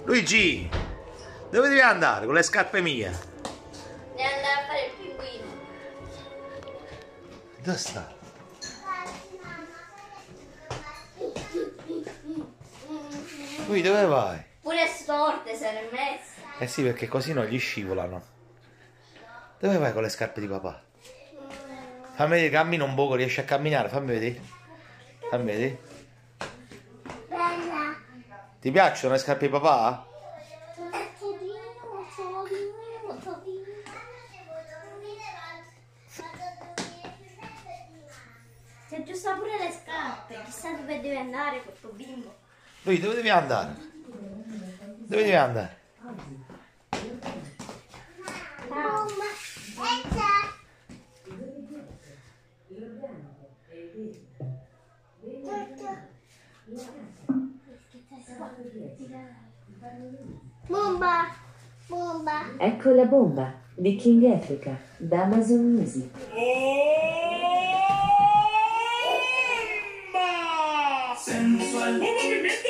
Luigi, dove devi andare con le scarpe mie? Devi andare a fare il pinguino. Dove sta? Lui dove vai? Pure storte se ne è messa. Eh sì, perché così non gli scivolano. Dove vai con le scarpe di papà? Fammi vedere, cammina un poco, riesci a camminare, fammi vedere. Fammi vedere. Bella. Ti piacciono le scarpe di papà? Si aggiusta pure le scarpe, chissà dove deve andare questo bimbo. Lui dove devi andare? Dove devi andare? Bomba! Bomba! Ecco la bomba di King Africa da Amazon Music. Sensual movimiento.